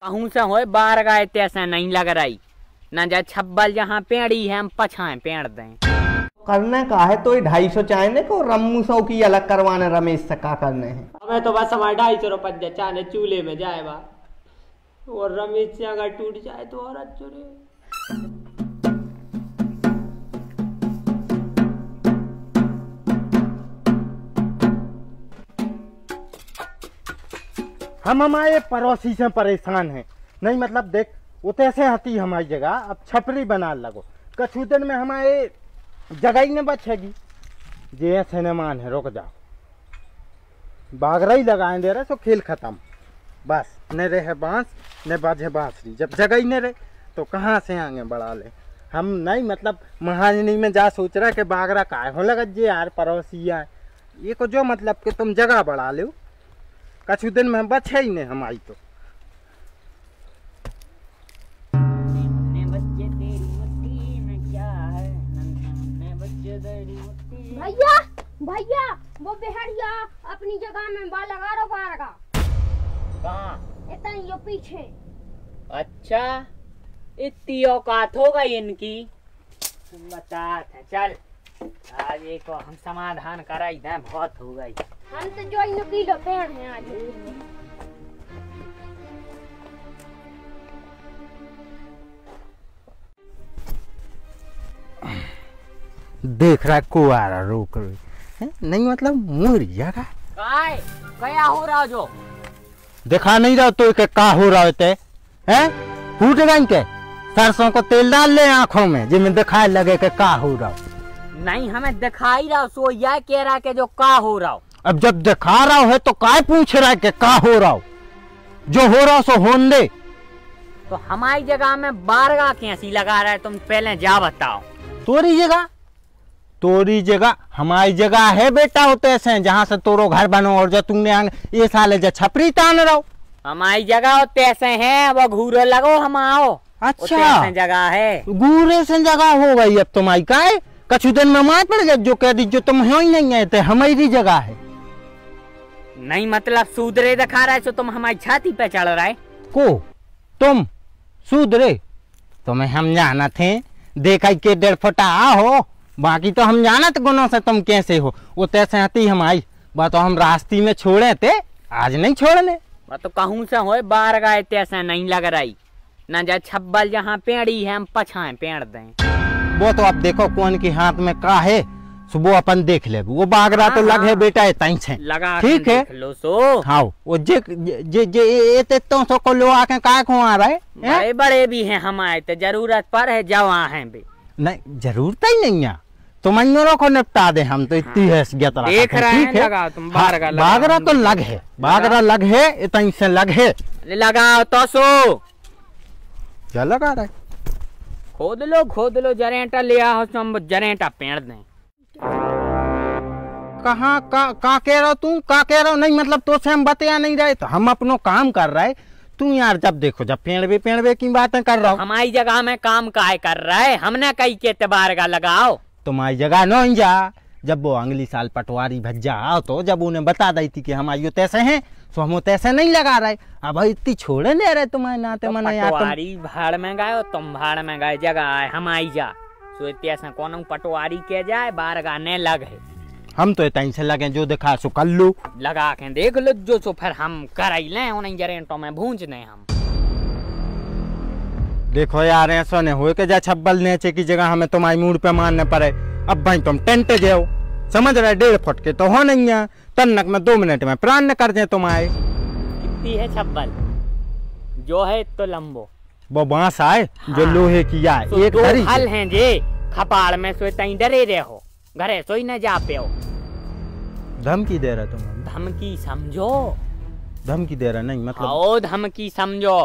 कहूँ से हो बार गाय तैसे नहीं लग रही न जा छब्बल जहाँ पेड़ी है हम पछाएं पेड़ दें करने का है तो 250 चाहने को रम्मू सौ की अलग करवाने रमेश से का करने हैं। हमें तो बस हमारे 250 रुपये चाहने चूल्हे में जाए बा और रमेश से अगर टूट जाए तो और अच्छे रे। हम हमारे पड़ोसी से परेशान हैं। नहीं मतलब देख उतने से हती हमारी जगह अब छपरी बना लगो कछु दिन में हमारे जगह ही नहीं बचेगी। जे ऐसे न मान है रुक जाओ बागरा ही लगाए दे रहे सो खेल खत्म बस न रहे बांस न बाजे बांसुरी। जब जगह ही न रहे तो कहाँ से आगे बढ़ा ले। हम नहीं मतलब महाजनी में जा सोच रहा कि बागरा काय हो लगा जे यार पड़ोसी आए ये को जो मतलब कि तुम जगह बढ़ा लो कछु दिन में बचे ही नहीं हमारी तो। भैया भैया वो बेहरिया अपनी जगह में बा लगा रो पारगा कहाँ इतना यो पीछे। अच्छा इतनी औकात हो गई इनकी तुम बताते चल आज एक हम समाधान कराई दें बहुत हो गई। हम तो जो इन किलो पेड़ हैं आज देख रहा को आ रहा रोक रही है नहीं मतलब मोरी जगह क्या हो रहा जो दिखा नहीं रहा तो क्या हो रहा होते हैं फूट गई के सरसों को तेल डाल ले आंखों में जिसमें दिखाई लगे कि का हो रहा नहीं हमें दिखाई रहा सो यह कह रहा कि जो का हो रहा। अब जब दिखा रहा है तो काय पूछ रहा है कि का हो रहा जो हो रहा सो होन दे। तो हमारी जगह में बारगा कैसी लगा रहा है तुम पहले जा बताओ। तोरी जगह हमारी जगह है बेटा होते ऐसे जहाँ से तोरो घर बनो और जो तुमने ये साले जो छपरी तान रहो हमारी जगह होते ऐसे हैं वो घूरे लगो हम आओ। अच्छा जगह है घूरे से जगह हो गई अब तुम्हारी का कछु दिन में मार पड़ गए जो कह दी जो तुम हो ही नहीं है तो हमारी जगह है नहीं मतलब सूदरे दिखा रहा है तो तुम हमारी छाती पे चढ़ रहा है को तुम सूदरे तुम्हें हम जाना थे देखा के 1.5 फुटा हो बाकी तो हम जाना थे गुनों से तुम कैसे हो वो तैसे आती हमारी बात तो हम रास्ते में छोड़े थे आज नहीं छोड़ने बात तो कहूँ से हो बार गाय तैसे नहीं लग रही न जा छब्बल जहाँ पेड़ी है हम पछाएं पेड़ दें वो तो अब देखो कौन के हाथ में का है सुबह अपन देख ले वो बागरा तो लग है बेटा तई से लगा ठीक है लो सो हाँ वो जे जे जे तो सो को लो आके काय को आ रहा है बड़े बड़े भी हैं हमारे तो जरूरत पर है जवां हैं भी नहीं जरूरत ही नहीं है तो मन्नों को निपटा दे हम तो इतनी हैसियत रखते देख रहे हैं लगा तुम बागरा तो लग है बागरा लग है इतनी से लग है लगाओ तो सो क्या लगा रहा है खोद लो जरेंटा ले आओ तो हम जरेंटा पेड़ दें। कहाँ का कह रहा तू का कह रहा नहीं मतलब तो से हम बतिया नहीं रहे तो हम अपनो काम कर रहे तू यार जब देखो जब पेड़ की बातें कर रहा हूँ हमारी जगह में काम काहे कर रहा है हमने कई के तबार का लगाओ तुम्हारी जगह नहीं जा जब वो अगली साल पटवारी भज्जा आओ तो जब उन्हें बता दी थी कि हमारी तैसे हैं तो हम तैसे नहीं लगा रहे अब इतनी छोड़े नहीं रहे तुम्हारे नाते मना यार पटवारी भाड़ में गए तुम भाड़ में गए जगह है हमारी जा सो तैसे कौन पटवारी के जाए बार गाने लगे हम तो इतनी से लगे जो दिखा सो कर लो लगा के देख लो जो सो फिर हम कर ले उन्हें जरेंटों में भूंज दे हम देखो यार ऐसा नहीं हो के जा छब्बल नेचे की जगह हमें तुम्हारी मूड पे मारने पड़े। अब भाई तुम टेंट जाओ समझ रहे 1.5 फुट के तो हो नहीं है तन्नक में 2 मिनट में प्राण न कर दे तुम्हारे। कितनी है छब्बल जो है तो लंबो वो बांस आए जो लोहे की आए तो एक हल हैं जे खपाड़ में सो तई डरे रहे हो घरे सोई न जा पे हो धमकी दे रहा तुम धमकी समझो धमकी दे रहा नहीं मतलब ओ धमकी समझो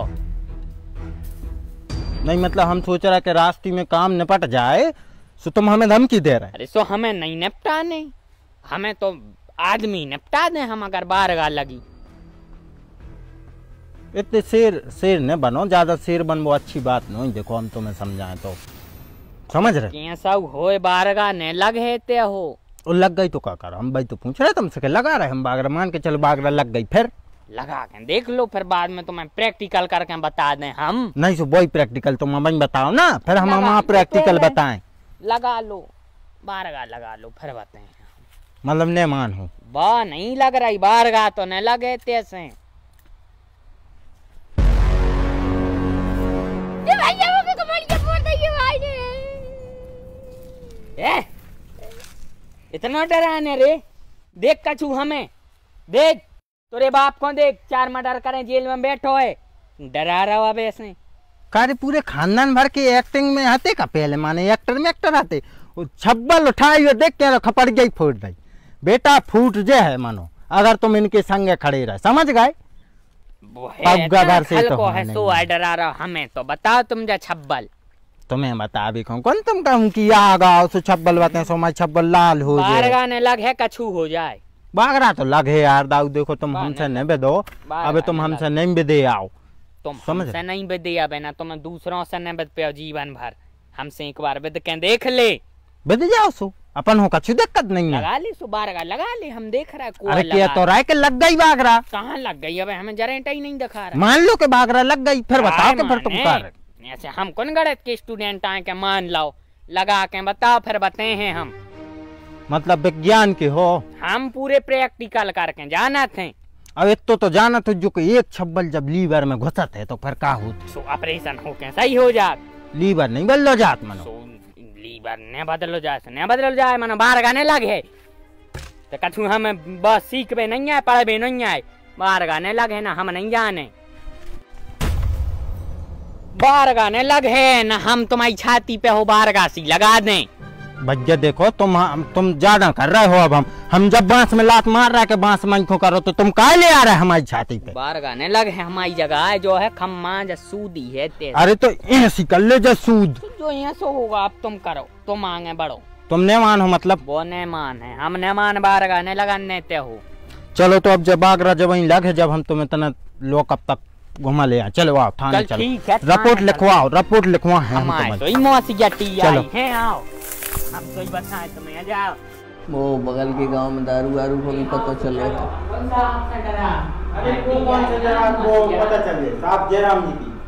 नहीं मतलब हम सोच रहा कि रास्ते में काम निपट जाए सो तुम हमें धमकी दे रहे। अरे सो हमें नहीं निपटाने हमें तो आदमी निपटा दे हम अगर बारगा लगी इतने शेर न बनो ज्यादा शेर बन वो अच्छी बात नहीं देखो हम तुम्हें समझाएं तो समझ रहे सब हो बारगा ने लग है ते हो और लग गई तो क्या कर हम भाई तो पूछ रहे तुमसे लगा रहे हम बागरा मान के चलो बागरा लग गई फिर लगा के देख लो, फिर बाद में तुम्हें प्रैक्टिकल करके बता दें हम। नहीं सो वही प्रैक्टिकल तुम हमें बताओ ना, फिर हम वहाँ प्रैक्टिकल बताएं। लगा लो, बारगा लगा लो फिर बताएं। मतलब ने मान हो वाह नहीं लग रही बारगा तो नहीं लगे तैसे। भैया वो कमरिया फोड़ दी भाई ने। ए इतना डराने रे, देख कछू हमें, देख तेरे बाप को देख, 4 मर्डर करें जेल में बैठो है, डरा रहा अब ऐसे। कार्य पूरे खानदान भर के एक्टिंग में आते का, पहले माने एक्टर में एक्टर आते, छब्बल उठाई हुए देख के खपड़ गई फूट गई। बेटा फूट जे है मानो अगर तुम इनके संगे खड़े रहे, समझ गए? घर से तो है सो है डरा रहा हमें, तो बताओ तुम जा छब्बल। तुम्हें बता भी कौन तुम कहूँ कि आगा सो छब्बल बातें सो मैं छब्बल लाल हो जाए, बारगा ने लग है कछू हो जाए। बागरा तो लगे यार दाऊ, देखो तुम हमसे नहीं बेदो, अबे तुम हमसे नहीं बेदे आओ, तुम हमसे नहीं बेदे अब ना, तुम दूसरों से नहीं बेद पे जीवन भर, हमसे एक बार बेद के देख ले, बेद जाओ सो अपन हो कछु दिक्कत नहीं है। लगा ले सो बारगा लगा ले, हम देख रहा है कोई अरे क्या तो राय के लग गई बागरा, कहाँ लग गई? अब हमें जरेंटा ही नहीं दिखा रहा। मान लो के बागरा लग गई, फिर बताओ के फिर तुम कर ऐसे हम कौन गणित के स्टूडेंट आए के मान लो, लगा के बताओ फिर बताए हैं हम। मतलब विज्ञान के हो? हम पूरे प्रैक्टिकल करके जाना थे। अब इतो तो जाना तो जो एक छब्बल जब लीवर में घुसत है तो फिर का होता? सो ऑपरेशन हो के सही हो जात, लीवर नहीं बदलो जात मनो, सो लीवर ने बदलो जाए, ने बदलो जाए मनो बाहर गाने लगे तो कछु हम बस सीख पे नहीं आए, पढ़ भी नहीं आए, बाहर गाने लगे ना हम नहीं जाने, बाहर गाने लगे ना हम तुम्हारी छाती पे हो बाहर गासी लगा दें। भैया देखो तुम ज्यादा कर रहे हो, अब हम जब बांस में लात मार रहा है कि बांस मंखो करो तो तुम काय ले आ रहे हमारी छाती पे? बाहर गाने लगे हमारी जगह जो है खम्मा जसूदी है तेरे। अरे तो ऐसी कर ले जसूद, जो यहाँ से होगा अब तुम करो, तुम आगे बढ़ो। तुम ने मान हो मतलब? वो ने मान है, हम ने मान बाहर गाने लगाने ते हो। चलो तो अब जब आगरा जब वहीं लगे, जब हम तुम्हें इतना लोग अब तक घुमा ले आए, चलो आओ थाने चलो, रिपोर्ट लिखवाओ, रिपोर्ट लिखवा है चलो हैं आओ, हम तो बताए तुम्हें जाओ। वो बगल के गांव में दारू वारू को भी पता चल रहा था। अरे कौन से जनाब को पता चले? साहब जयराम जी की।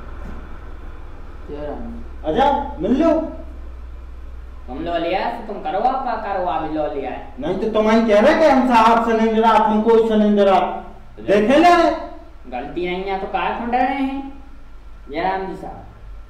अच्छा मिल लो, तुम लो लिया तुम करो, आपका करो अभी लो लिया है। नहीं तो तुम कह रहे कि हम साहब से नहीं डरा, तुमको इससे नहीं डरा, देखे ले गलती नहीं है तो काय खंड रहे हैं जयराम जी साहब?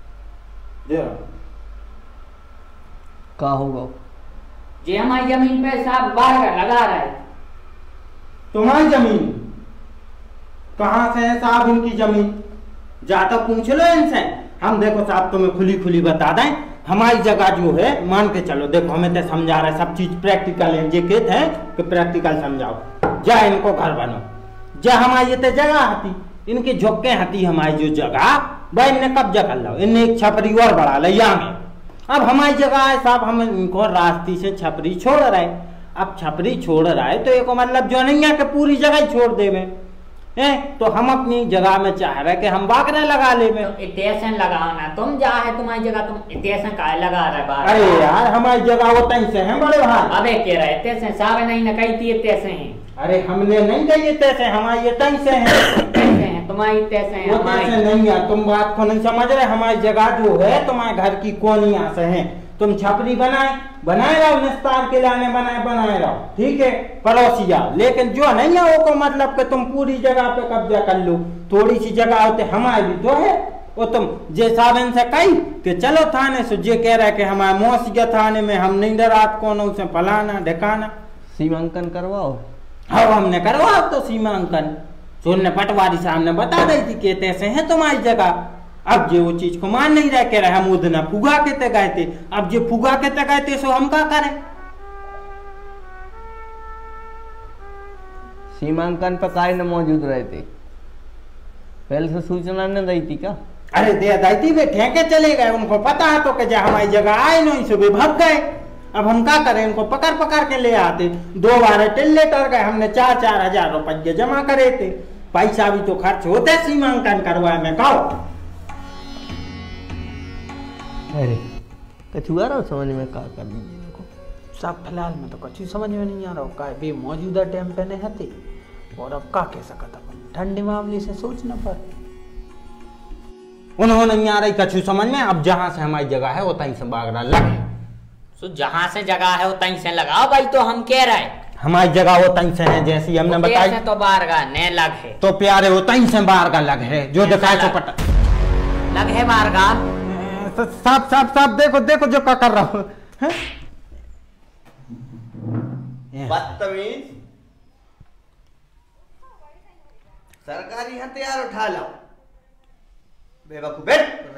का होगा जी हमारी जमीन पे साहब बाहर लगा रहा है। तुम्हारी जमीन कहाँ से है साहब? इनकी जमीन जाता पूछ लो इनसे। हम देखो साहब तुम्हें खुली खुली बता दें, हमारी जगह जो है मान के चलो, देखो हमें तो समझा रहा है सब चीज प्रैक्टिकल है, जे कहते हैं कि प्रैक्टिकल समझाओ, जा इनको घर बनो, जा हमारी ये जगह हती, इनके झोंके हती हमारी जो जगह भाई इन्हें कब्जा कर लो, इन्हें एक छपरी और बढ़ा लो यहाँ। अब हमारी जगह है साहब, हम इनको रास्ते से छपरी छोड़ रहे, अब छपरी छोड़ रहा है तो एक मतलब जो नहीं है कि पूरी जगह ही छोड़ देवे, तो हम अपनी जगह में चाह रहे कि हम बागरा लगा ले में। तो स्टेशन लगाना तुम जा है तुम्हारी जगह, तुम स्टेशन का लगा रहे बाहर? अरे यार हमारी जगह वो तैसे है बड़े भाई। अबे कह रहे स्टेशन साहब नहीं न कही थी तैसे हैं। अरे हमने नहीं कही तैसे, हमारी ये तैसे है, तुम्हारी तैसे है, वो तैसे नहीं है, तुम बात को नहीं समझ रहे। हमारी जगह जो है तुम्हारे घर की कोनिया से है, तुम छपरी बनाए रहो, निस्तार के लाने बनाए रहो, ठीक है पड़ोसिया, लेकिन जो नहीं है वो को मतलब कि तुम पूरी जगह पे कब्जा कर लो, थोड़ी सी जगह होते हमारी भी तो है, वो तुम जे साहब इनसे कही कि चलो थाने से, जे कह रहा है कि हमारे मौसिया थाने में हम नहीं डरात कौन से फलाना ढकाना। सीमांकन करवाओ। हाँ हमने करवाओ तो सीमांकन, सुनने पटवारी साहब ने बता दी थी कि ऐसे है तुम्हारी जगह। अब जे वो चीज को मान नहीं रहे, कह रहे हम उधना फुगा के ते गए थे, अब जे फुगा के ते गए थे सो हम क्या करें? सीमांकन पर काय न मौजूद रहे थे, पहले से सूचना न दी थी क्या? अरे दे दी थी, वे ठेके चले गए, उनको पता है तो कि हमारी जगह आए नहीं सो वे भाग गए। अब हम क्या करें? इनको पकड़ के ले आते, 2 बार टेलेटर गए, हमने 4-4 हजार रुपये जमा करे थे, पैसा भी तो खर्च होते सीमांकन करवाए में। कहो अरे कछुआ रहा समझ में का कर लीजिए इनको साहब? फिलहाल में तो कुछ समझ में नहीं आ रहा, का भी मौजूदा टाइम पे नहीं हती और अब का कह सकता अपन। ठंडे मामले से सोचना पर उन्होंने नहीं आ रही कछु समझ में। अब जहाँ से हमारी जगह है वो तहीं से बागड़ा लगे। तो जहाँ से जगह है वो तहीं से लगाओ भाई। तो हम कह रहे हैं हमारी जगह वो तहीं से है जैसी हमने बताई। तो बारगा ने लग है तो प्यारे वो तहीं से बारगा लग है जो दिखाए तो पता लग है बारगा। साफ साफ साफ देखो देखो जो क्या कर रहा हूँ। बदतमीज सरकारी हथियार उठा लो। बेवकूफ बैठ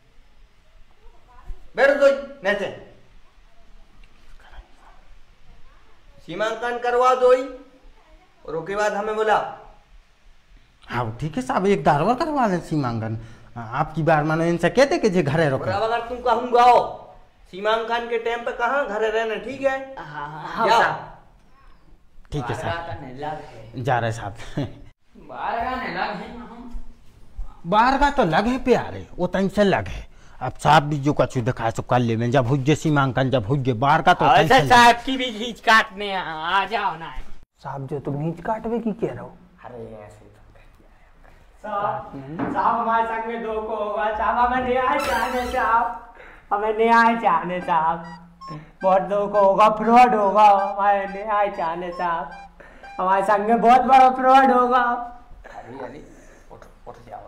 बैठ दो नीचे। सीमांकन करवा दो और उसके बाद हमें बोला। हाँ ठीक है साहब एक दारवा करवा ले सीमांकन। आपकी बार मानो इनसे कहते कि जे घरे रखो। अगर तुम कहूंगा सीमांकन के टाइम पे कहाँ घरे रहना। ठीक है ठीक है साहब जा रहे साहब। बाहर का तो लग है प्यारे वो तंग से लग है। अब साहब भी जो कछु दिखाए तो कर ले में जब हुज्जे सीमांकन जब हुज्जे बाहर का तो साहब की भी घींच काटने आ जाओ ना। साहब जो तुम घींच काटवे की कह रहे हो। अरे ऐसे साहब हमारे संग में धोखा होगा साहब। हमें न्याय चाहने साहब। हमें न्याय चाहने साहब। बहुत धोखा होगा फ्रॉड होगा। हमारे न्याय चाहने साहब। हमारे संग में बहुत बड़ा फ्रॉड होगा। अरे उठ जाओ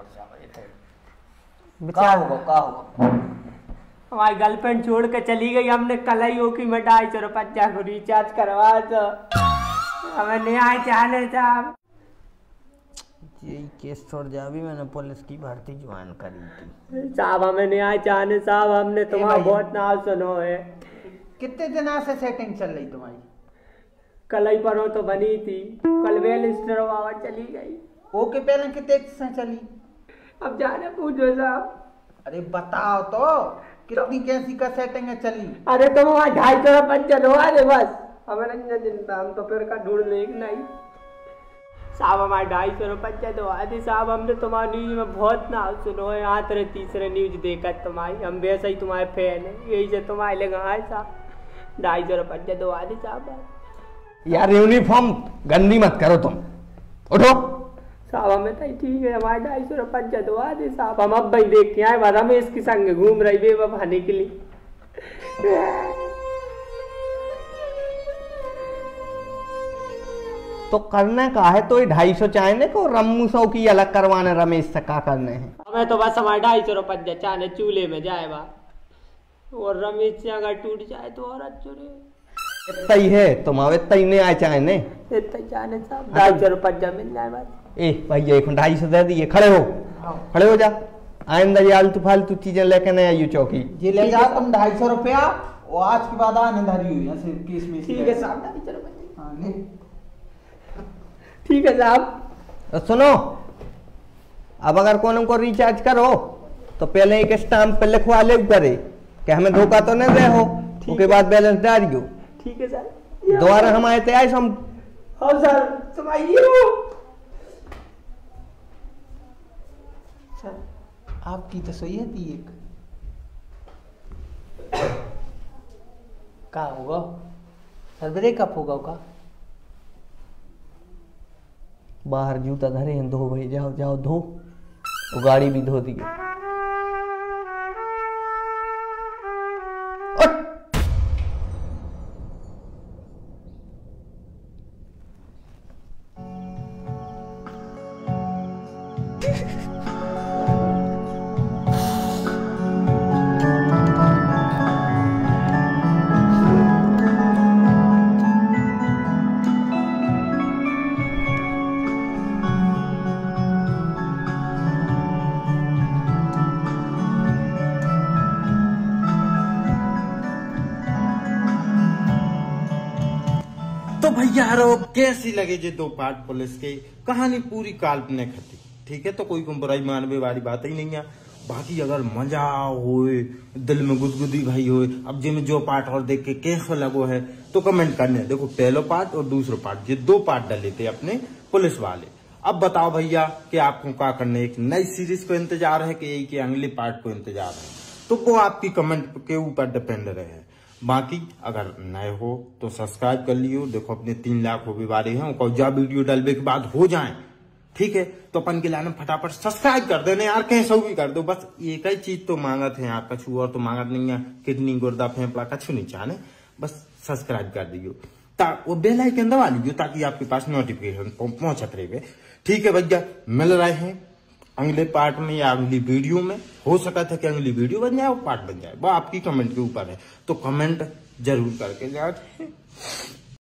क्या होगा हमारी गर्लफ्रेंड छोड़ के चली गई। हमने कल ही की में 250 रुपया को रिचार्ज करवा तो हमें न्याय चाहने साहब। यही केस छोड़ जा भी मैंने पुलिस की भर्ती ज्वाइन करी थी साहब। हमें न्याय चाहने साहब। हमने तुम्हारा बहुत नाम सुनो है। कितने दिन से सेटिंग चल रही तुम्हारी। कल ही पर तो बनी थी। कल वेल बाबा चली गई। ओके पहले कितने से चली। अब जाने पूछो साहब। अरे बताओ तो कितनी कैसी का सेटिंग है चली। अरे तुम वहाँ 250 रुपया दो दे बस। हमें हम तो फिर का ढूंढ ले नहीं साहब। हमारे 250 रुपया दो दे साहब। हमने तुम्हारी न्यूज में बहुत नाम सुनो है। यहाँ तेरे तीसरे न्यूज देखा तुम्हारी। हम वैसे ही तुम्हारे फैन है। यही से तुम्हारे लिए गए साहब। 250 रुपया दो दे साहब। यार यूनिफॉर्म गंदी मत करो तुम। उठो साहब। हमें तो ठीक है हमारे 250 रुपया दवा दे साहब। हम अब भाई देख के आए बाद हमें इसके संग घूम रही बेवफाने के लिए। तो करने का है तो 250 चाहने को रम्मू 100 की अलग करवाने रमेश से का करने हैं। हमें तो बस हमारे 250 रुपया चाहने चूल्हे में जाए बा। और रमेश से अगर टूट जाए तो और अच्छे इतना ही है तुम अब इतना ही नहीं आए चाहने। इतना चाहने साहब 250 रुपया मिल जाए बस। भैया 250 दे दिए। खड़े हो जा। आइंदा ये आलतू फालतू चीजें लेके नहीं आई चौकी। ये ले जाओ तुम 250 रुपया और आज के बाद आने धरी हुई ऐसे केस में। ठीक है साहब 250 रुपया। ठीक है साहब। सुनो अब अगर कौन को रिचार्ज करो तो पहले एक स्टाम्प पे लिखवा ले करे कि हमें धोखा तो नहीं दे हो। उसके बाद बैलेंस डालियो। ठीक है सर। दोबारा हम आए थे हम। हाँ सर तुम आइए। आपकी तो सही है थी एक। क्या होगा सर। ब्रेकअप होगा का। बाहर जूता धरे हैं धो भाई। जाओ जाओ धो। वो गाड़ी भी धो दी। तो भैया कैसी लगे जे 2 पार्ट पुलिस के। कहानी पूरी काल्पनिक थी। ठीक है तो कोई बुराई मानवे वाली बात ही नहीं है। बाकी अगर मजा होए दिल में गुदगुदी भाई होए। अब जे में जो पार्ट और देख के कैसा लगो है तो कमेंट करने। देखो पहलो पार्ट और दूसरो पार्ट ये 2 पार्ट डाले थे अपने पुलिस वाले। अब बताओ भैया कि आपको क्या करने। एक नई सीरीज को इंतजार है कि यही के अगले पार्ट को इंतजार है। तो वो आपकी कमेंट के ऊपर डिपेंड रहे। बाकी अगर नए हो तो सब्सक्राइब कर लियो। देखो अपने 3 लाख हो भी बारे हैं। जा वीडियो डालने के बाद हो जाए ठीक है, तो अपन के लाने फटाफट सब्सक्राइब कर देने यार, कैसे भी कर दो, बस एक ही चीज तो मांगत है यार, कछु और तो मांगत नहीं है, किडनी गुर्दा फेफड़ा कछु नहीं चाहने, बस सब्सक्राइब कर दियो, वो बेल आइकन दबा लीजिए ताकि आपके पास नोटिफिकेशन पहुंचत रहे। ठीक है भैया, मिल रहे हैं अगले पार्ट में या अगली वीडियो में। हो सका था कि अगली वीडियो बन जाए, वो पार्ट बन जाए, वो आपकी कमेंट के ऊपर है, तो कमेंट जरूर करके जाए।